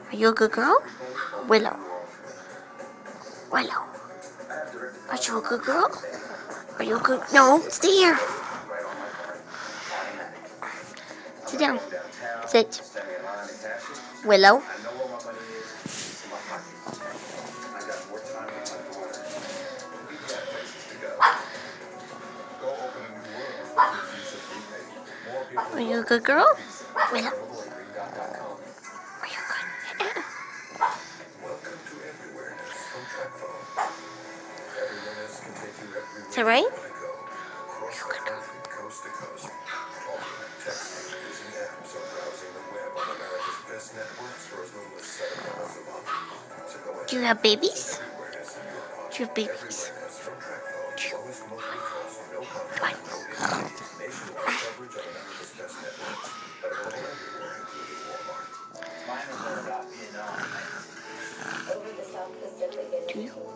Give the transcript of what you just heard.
Are you a good girl? Willow. Willow. Are you a good girl? Are you a good... No, stay here. Sit down. Sit. Willow. Are you a good girl? Willow. Are you good? Is that right? Are you a good girl? Do you have babies? Do you have babies? Come on. Do you?